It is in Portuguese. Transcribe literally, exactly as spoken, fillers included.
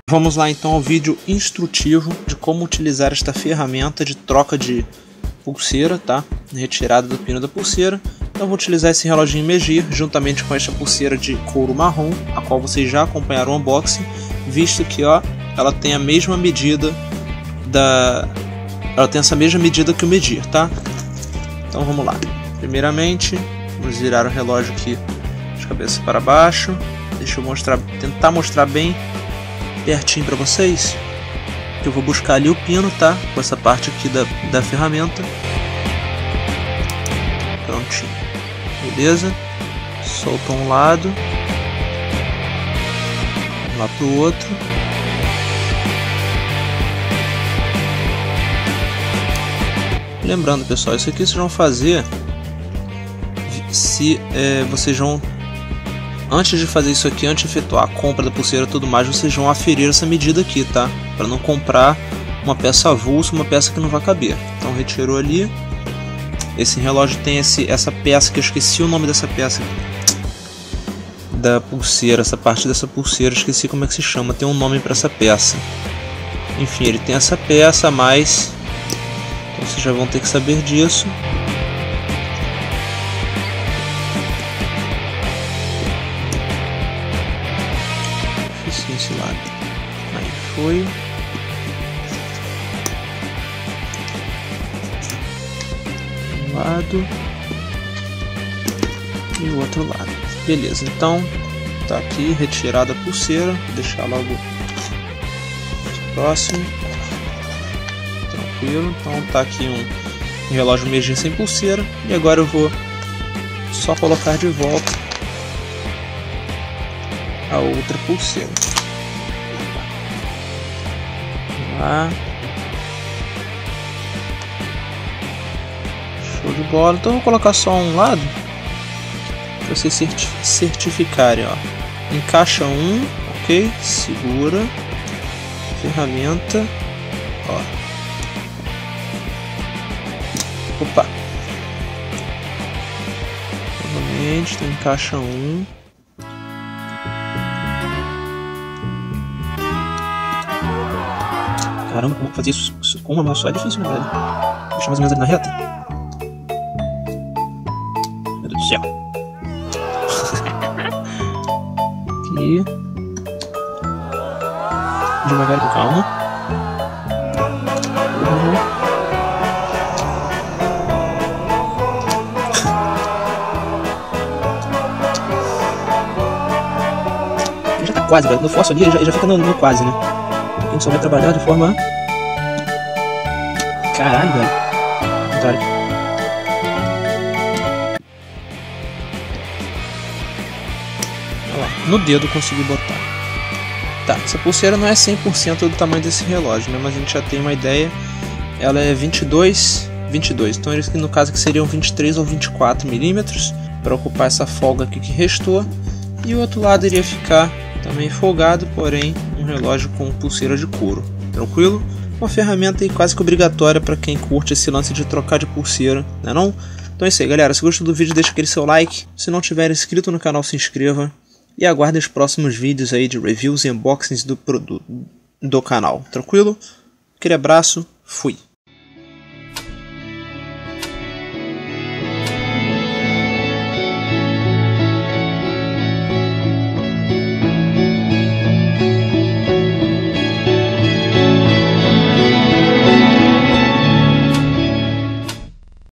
Vamos lá então ao vídeo instrutivo de como utilizar esta ferramenta de troca de pulseira, tá? Retirada do pino da pulseira. Então vou utilizar esse reloginho Megir juntamente com esta pulseira de couro marrom, a qual vocês já acompanharam o unboxing, visto que ó, ela tem a mesma medida da, ela tem essa mesma medida que o Megir, tá? Então vamos lá. Primeiramente, vamos virar o relógio aqui de cabeça para baixo. Deixa eu mostrar, tentar mostrar bem pertinho para vocês, que eu vou buscar ali o pino, tá? Com essa parte aqui da, da ferramenta. Prontinho. Beleza? Solta um lado. Vamos lá pro outro. Lembrando, pessoal, isso aqui vocês vão fazer se é, vocês vão Antes de fazer isso aqui, antes de efetuar a compra da pulseira e tudo mais, vocês vão aferir essa medida aqui, tá? Para não comprar uma peça avulsa, uma peça que não vai caber. Então retirou ali. Esse relógio tem esse, essa peça que eu esqueci o nome dessa peça da pulseira, essa parte dessa pulseira, esqueci como é que se chama, tem um nome para essa peça. Enfim, ele tem essa peça a mais, então vocês já vão ter que saber disso. Esse lado. Aí foi. Um lado e o outro lado. Beleza, então tá aqui retirada a pulseira. Vou deixar logo próximo. Tranquilo. Então tá aqui um relógio Megir sem pulseira. E agora eu vou só colocar de volta a outra pulseira. Lá. Show de bola. Então eu vou colocar só um lado para vocês certi certificarem, ó. Encaixa um, ok? Segura. Ferramenta. Ó. Opa. Novamente, então encaixa um. Caramba, como fazer isso, isso com uma mão só é difícil, né, velho? Deixa mais ou menos ali na reta. Meu Deus do céu. Aqui. Devagar, com calma. Uhum. Já tá quase, velho. No forço ali, já, já fica no, no quase, né? A gente só vai trabalhar de forma... Caralho, velho. Contrário. Olha lá, no dedo consegui botar. Tá, essa pulseira não é cem por cento do tamanho desse relógio, né? Mas a gente já tem uma ideia. Ela é vinte e dois, vinte e dois. Então eles que no caso que seriam vinte e três ou vinte e quatro milímetros para ocupar essa folga aqui que restou. E o outro lado iria ficar também folgado, porém um relógio com pulseira de couro. Tranquilo? Uma ferramenta aí quase que obrigatória para quem curte esse lance de trocar de pulseira, não é não? Então é isso aí, galera. Se gostou do vídeo, deixa aquele seu like. Se não tiver inscrito no canal, se inscreva. E aguarde os próximos vídeos aí de reviews e unboxings do produto do canal. Tranquilo? Aquele abraço. Fui.